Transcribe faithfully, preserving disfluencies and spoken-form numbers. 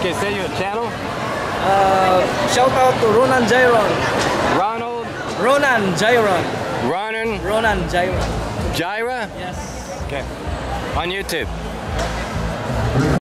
Okay, say your channel. Uh, shout out to Ronan Jairon. Ronald. Ronan Jairon. Ronan. Ronan Jairon. Jaira? Yes. Okay. On YouTube.